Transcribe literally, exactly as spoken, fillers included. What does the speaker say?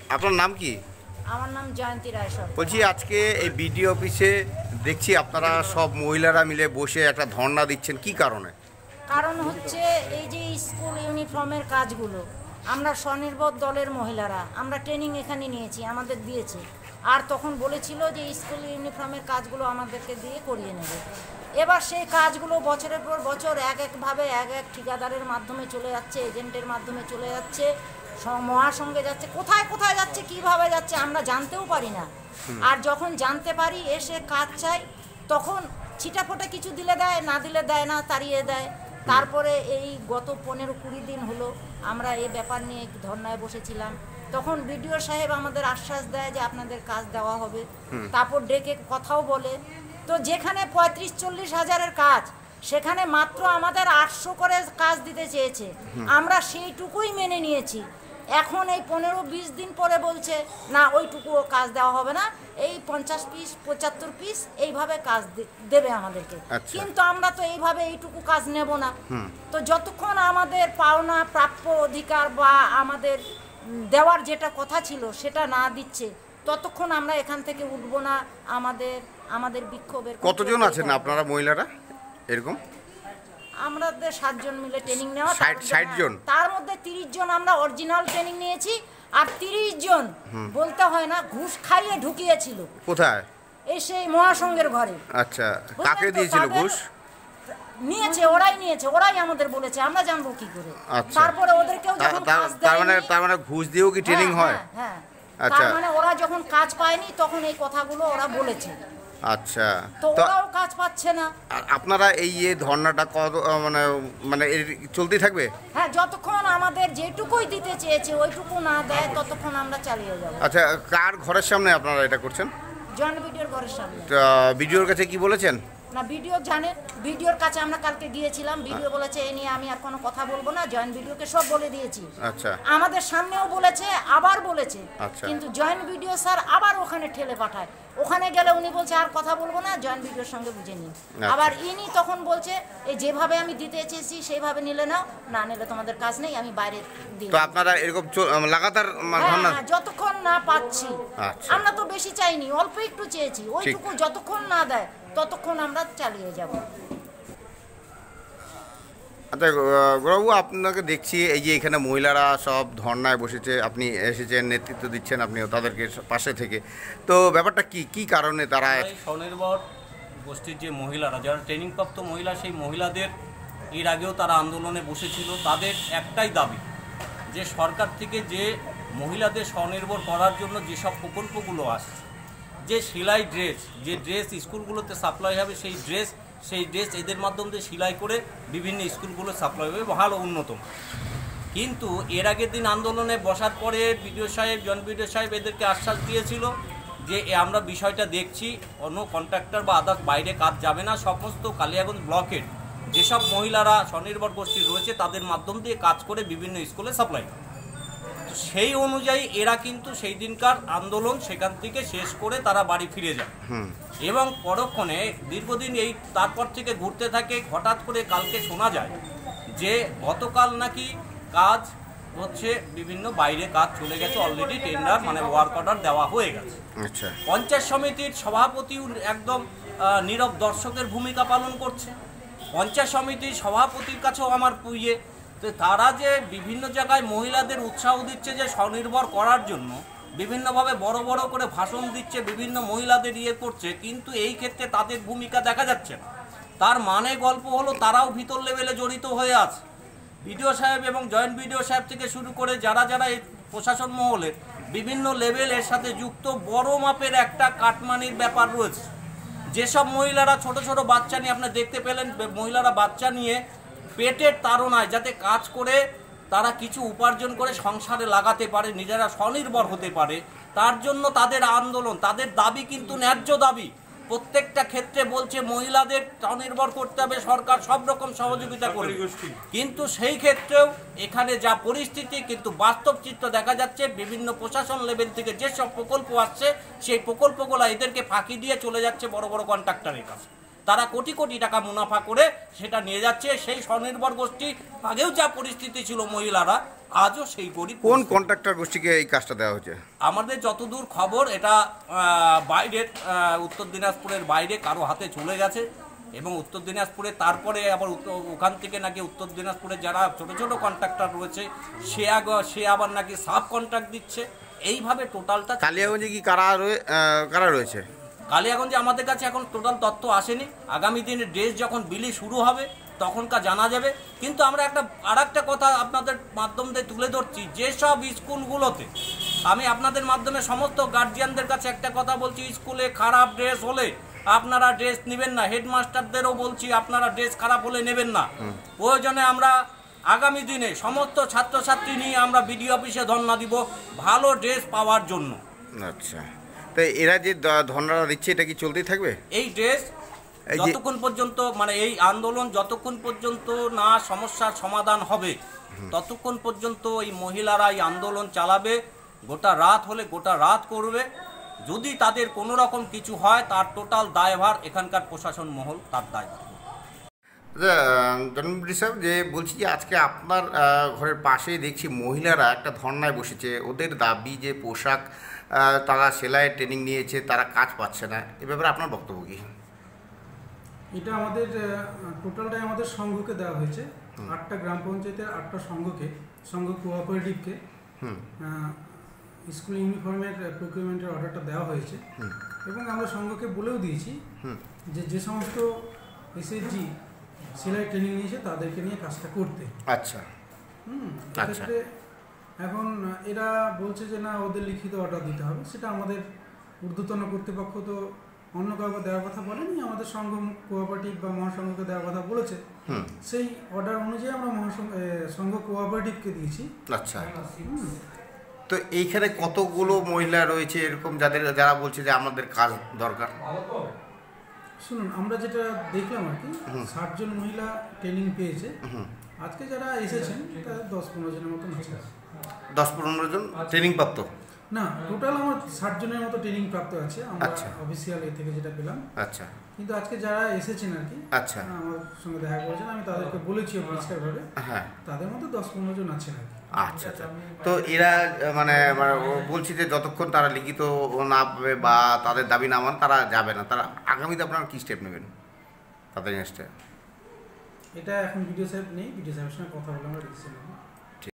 আপনার নাম কি? আমার নাম জয়ন্তী রায় সরকার। বলছি আজকে এই বিডিও অফিসে দেখছি আপনারা সব মহিলারা মিলে বসে একটা ধর্ণা দিচ্ছেন, কি কারণে? কারণ হচ্ছে এই যে স্কুল ইউনিফর্মের কাজগুলো আমরা স্বনির্ভর দলের মহিলারা আমরা ট্রেনিং এখানে নিয়েছি, আমাদের দিয়েছে। আর তখন বলেছিল যে স্কুল ইউনিফর্মের কাজগুলো আমাদেরকে দিয়ে করিয়ে নেবে। এবার সেই কাজগুলো বছরের পর বছর এক একভাবে এক এক ঠিকাদারের মাধ্যমে চলে যাচ্ছে, এজেন্টের মাধ্যমে চলে যাচ্ছে, মহাসংঘে যাচ্ছে, কোথায় কোথায় যাচ্ছে, কিভাবে যাচ্ছে আমরা জানতেও পারি না। আর যখন জানতে পারি এসে কাজ চাই, তখন ছিটাফোটা কিছু দিলে দেয়, না দিলে দেয় না, তাড়িয়ে দেয়। তারপরে এই গত পনেরো কুড়ি দিন হলো আমরা এই ব্যাপার নিয়ে ধর্নায় বসেছিলাম। তখন বিডিও সাহেব আমাদের আশ্বাস দেয় যে আপনাদের কাজ দেওয়া হবে, তারপর ডেকে কথাও বলে। তো যেখানে পঁয়ত্রিশ চল্লিশ হাজারের কাজ, সেখানে মাত্র আমাদের আটশো করে কাজ দিতে চেয়েছে, আমরা সেইটুকুই মেনে নিয়েছি। এখন এই পনেরো বিশ দিন পরে বলছে না ওইটুকুও কাজ দেওয়া হবে না, এই পঞ্চাশ পিস পঁচাত্তর পিস এইভাবে কাজ দেবে আমাদেরকে। কিন্তু আমরা তো এইভাবে এইটুকু কাজ নেব না। তো যতক্ষণ আমাদের পাওনা প্রাপ্য অধিকার বা আমাদের দেওয়ার যেটা কথা ছিল সেটা না দিচ্ছে, ততক্ষণ আমরা এখান থেকে উঠব না। আমাদের আমাদের বিক্ষোভের কতজন আছেন আপনারা মহিলারা এরকম? আমাদের সাতজন মিলে ট্রেনিং নেওয়া, ষাট জন, তার মধ্যে তিরিশ জন আমরা অরিজিনাল ট্রেনিং নিয়েছি, আর তিরিশ জন বলতে হয় না ঘুষ খাইয়ে ঢুকিয়েছিল। কোথায়? এই সেই মহাসংঘের ঘরে। আচ্ছা, কাকে দিয়েছিল ঘুষ? নিয়েছে ওরাই নিয়েছে, ওরাই আমাদের বলেছে, আমরা জানবো কি করে। তারপরে ওদেরকেও যখন কাজ দেয়, তার মানে তার মানে ঘুষ দিয়েও কি ট্রেনিং হয়? হ্যাঁ, আচ্ছা, তার মানে ওরা যখন কাজ পায়নি তখন এই কথাগুলো ওরা বলেছে। আচ্ছা, তো ওরাও কাজ পাচ্ছে না। আপনারা এই এই ধর্নাটা কত মানে মানে চলতেই থাকবে? হ্যাঁ, যতক্ষণ আমাদের যেটুকুই দিতে চেয়েছে ওইটুকু না দেয় ততক্ষণ আমরা চালিয়ে যাব। আচ্ছা, কার ঘরের সামনে আপনারা এটা করছেন? জয়েন্ট বিডিওর ঘরের সামনে। বিডিওর কাছে কি বলেছেন? না, বিডিও জানে, বিডিওর কাছে আমরা কালকে গিয়েছিলাম, বিডিও বলেছে এই নিয়ে আমি আর কোনো কথা বলবো না, জয়েন্ট বিডিওকে সব বলে দিয়েছি। আচ্ছা, আমাদের সামনেও বলেছে, আবার বলেছে। আচ্ছা, কিন্তু জয়েন্ট বিডিও স্যার আবার ওখানে ঠেলে পাঠায়, ওখানে গেলে উনি বলছে আর কথা বলবো না, জয়েন্ট বিডিওর সঙ্গে বুঝে নিন। আবার ইনি তখন বলছে এই যেভাবে আমি দিতে চেয়েছি সেইভাবে নিলে নাও, না নিলে তোমাদের কাজ নেই, আমি বাইরে দিই। তো আপনারা এরকম লাগাতার যতক্ষণ না পাচ্ছি, আমরা তো বেশি চাইনি, অল্প একটু চেয়েছি, ওইটুকু যতক্ষণ না দেয় ততক্ষণ আমরা চালিয়ে যাব। আচ্ছা গৌরবাবু, আপনাকে দেখছি এই যে এখানে মহিলারা সব ধর্নায় বসেছে, আপনি এসেছেন, নেতৃত্ব দিচ্ছেন আপনি তাদেরকে পাশে থেকে, তো ব্যাপারটা কি কি কারণে তারা? স্বনির্ভর গোষ্ঠীর যে মহিলারা, যারা ট্রেনিংপ্রাপ্ত মহিলা, সেই মহিলাদের এর আগেও তারা আন্দোলনে বসেছিল। তাদের একটাই দাবি যে সরকার থেকে যে মহিলাদের স্বনির্ভর করার জন্য যেসব প্রকল্পগুলো আসছে, যে সেলাই ড্রেস, যে ড্রেস স্কুলগুলোতে সাপ্লাই হবে, সেই ড্রেস সেই ড্রেস এদের মাধ্যম দিয়ে সেলাই করে বিভিন্ন স্কুলগুলো সাপ্লাই হবে, ভালো উন্নত। কিন্তু এর আগের দিন আন্দোলনে বসার পরে বিডিও সাহেব, জন বিডিও সাহেব এদেরকে আশ্বাস দিয়েছিল যে আমরা বিষয়টা দেখছি, অন্য কন্ট্রাক্টর বা আদার্স বাইরে কাজ যাবে না, সমস্ত কালিয়াগঞ্জ ব্লকের যেসব মহিলারা স্বনির্ভর গোষ্ঠী রয়েছে তাদের মাধ্যম দিয়ে কাজ করে বিভিন্ন স্কুলে সাপ্লাই হবে। সেই অনুযায়ী এরা কিন্তু সেই দিনকার আন্দোলন সেখান থেকে শেষ করে তারা বাড়ি ফিরে যায় এবং পরক্ষণে দীর্ঘদিন এই তারপর থেকে ঘুরতে থাকে। হঠাৎ করে কালকে শোনা যায় যে গতকাল নাকি কাজ হচ্ছে, বিভিন্ন বাইরে কাজ চলে গেছে, অলরেডি টেন্ডার মানে ওয়ার্ক অর্ডার দেওয়া হয়ে গেছে। আচ্ছা, পঞ্চায়েত সমিতির সভাপতিও একদম নীরব দর্শকের ভূমিকা পালন করছে। পঞ্চায়েত সমিতির সভাপতির কাছেও আমার পুইয়ে, তো তারা যে বিভিন্ন জায়গায় মহিলাদের উৎসাহ দিচ্ছে যে স্বনির্ভর করার জন্য, বিভিন্নভাবে বড় বড় করে ভাষণ দিচ্ছে, বিভিন্ন মহিলাদের ইয়ে করছে, কিন্তু এই ক্ষেত্রে তাদের ভূমিকা দেখা যাচ্ছে না। তার মানে গল্প হলো তারাও ভিতর লেভেলে জড়িত হয়ে আছে। বিডিও সাহেব এবং জয়েন্ট বিডিও সাহেব থেকে শুরু করে যারা যারা এই প্রশাসন মহলের বিভিন্ন লেভেল এর সাথে যুক্ত, বড় মাপের একটা কাটমানির ব্যাপার রয়েছে। যেসব মহিলারা ছোট ছোট বাচ্চা নিয়ে, আপনি দেখতে পেলেন মহিলারা বাচ্চা নিয়ে পেটের তাড়নায় যাতে কাজ করে তারা কিছু উপার্জন করে সংসারে লাগাতে পারে, নিজেরা স্বনির্ভর হতে পারে, তার জন্য তাদের আন্দোলন, তাদের দাবি কিন্তু ন্যায্য দাবি। প্রত্যেকটা ক্ষেত্রে বলছে মহিলাদের স্বনির্ভর করতে হবে, সরকার সব রকম সহযোগিতা করে, কিন্তু সেই ক্ষেত্রেও এখানে যা পরিস্থিতি, কিন্তু বাস্তব চিত্র দেখা যাচ্ছে বিভিন্ন প্রশাসন লেভেল থেকে যেসব প্রকল্প আসছে সেই প্রকল্পগুলো এদেরকে ফাঁকি দিয়ে চলে যাচ্ছে বড় বড় কন্ট্রাক্টরের কাছে। তারা কোটি কোটি টাকা মুনাফা করে সেটা নিয়ে যাচ্ছে। সেই স্বনির্ভর গোষ্ঠী আগেও যা পরিস্থিতি ছিল মহিলারা, আজও সেই গরিব। কোন কন্ট্রাক্টর গোষ্ঠীকে এই কাজটা দেওয়া হয়েছে? আমাদের যতদূর খবর এটা আহ, বাইরের আহ, উত্তর দিনাজপুরের বাইরে কারো হাতে চলে গেছে, এবং উত্তর দিনাজপুরে তারপরে আবার উত্তর- ওখান থেকে নাকি উত্তর দিনাজপুরে যারা ছোট ছোট কন্ট্রাক্টর রয়েছে সে আগ সে আবার নাকি সাব কন্ট্রাক্ট দিচ্ছে। এইভাবে টোটালটা কালিয়াগঞ্জে কি কারা রয়ে আহ, কারা রয়েছে? কালিয়াগঞ্জে আমাদের কাছে এখন টোটাল তথ্য আসেনি। আগামী দিনে ড্রেস যখন বিলি শুরু হবে তখনকার জানা যাবে। কিন্তু আমরা একটা আর একটা কথা আপনাদের মাধ্যম দিয়ে তুলে ধরছি, যেসব স্কুলগুলোতে, আমি আপনাদের মাধ্যমে সমস্ত গার্জিয়ানদের কাছে একটা কথা বলছি, স্কুলে খারাপ ড্রেস হলে আপনারা ড্রেস নেবেন না। হেডমাস্টারদেরও বলছি আপনারা ড্রেস খারাপ হলে নেবেন না। প্রয়োজনে আমরা আগামী দিনে সমস্ত ছাত্রছাত্রী নিয়ে আমরা বিডিও অফিসে ধর্ণা দিব ভালো ড্রেস পাওয়ার জন্য। আচ্ছা, তো এরা যে দ- ধর্ণাটা দিচ্ছে এটা কি চলতেই থাকবে? এই ড্রেস এই যে- যতক্ষণ পর্যন্ত মানে এই আন্দোলন যতক্ষণ পর্যন্ত না সমস্যার সমাধান হবে ততক্ষণ পর্যন্ত এই মহিলারা এই আন্দোলন চালাবে। গোটা রাত হলে গোটা রাত করবে। যদি তাদের কোনো রকম কিছু হয় তার টোটাল দায়ভার এখানকার প্রশাসন মহল তার দায়ভার। জন্মবিডি সাহেব, যে বলছি যে আজকে আপনার আহ, ঘরের পাশেই দেখছি মহিলারা একটা ধর্নায় বসেছে। ওদের দাবি যে পোশাক আহ, তারা সেলাই ট্রেনিং নিয়েছে, তারা কাজ পাচ্ছে না। এ ব্যাপারে আপনার বক্তব্য কী? এটা আমাদের টোটালটাই আমাদের সংঘকে দেওয়া হয়েছে। আটটা গ্রাম পঞ্চায়েতের আটটা সংঘকে, সংঘ কোঅপারেটিভকে স্কুল ইউনিফর্মের প্রকিউরমেন্টের অর্ডারটা দেওয়া হয়েছে। এবং আমরা সংঘকে বলেও দিয়েছি যে যে সমস্ত এসএসজি সেলাই ট্রেনিং নিয়েছে তাদেরকে নিয়ে কাজটা করতে। আচ্ছা হুম আচ্ছা। এক্ষেত্রে এখন এরা বলছে যে না ওদের লিখিত অর্ডার দিতে হবে। সেটা আমাদের ঊর্ধ্বতন কর্তৃপক্ষ তো অন্য কাউকে দেওয়ার কথা বলেনি, আমাদের সংঘ কোঅপারেটিভ বা মহাসংঘকে দেওয়ার কথা বলেছে। হুম সেই অর্ডার অনুযায়ী আমরা মহাসংঘ এ, সংঘ কোঅপারেটিভকে দিয়েছি। আচ্ছা, হুম, তো এইখানে কতগুলো মহিলা রয়েছে এরকম যাদের যারা বলছে যে আমাদের কাজ দরকার? শুনুন, আমরা যেটা দেখলাম আর কি, ষাট জন মহিলা ট্রেনিং পেয়েছে। আজকে যারা এসেছেন তাদের দশ পনেরো জনের মতন আছে। দশ পনেরো জন ট্রেনিং প্রাপ্ত? না, টোটাল আমার ষাট জনের মতো ট্রেনিং প্রাপ্ত আছে আমরা আচ্ছা। অফিসিয়াল এ থেকে যেটা পেলাম। আচ্ছা কিন্তু আজকে যারা এসেছেন আর কি, আচ্ছা। আমার সঙ্গে দেখা করেছেন, আমি তাদেরকে বলেছি পরিষ্কারভাবে হ্যাঁ, তাদের মধ্যে দশ পনেরো জন আছেন আর কি। আচ্ছা আচ্ছা। তো এরা আহ, মানে মানে ও বলছি যে যতক্ষণ তারা লিখিত না পাবে বা তাদের দাবি না মান তারা যাবে না। তারা আগামীতে আপনারা কী স্টেপ নেবেন তাদের নেক্সটে? এটা এখন ভিডিও সাহেব নেই, ভিডিও সাহেবের সঙ্গে কথা বলে আমরা ডিসিশন নেব।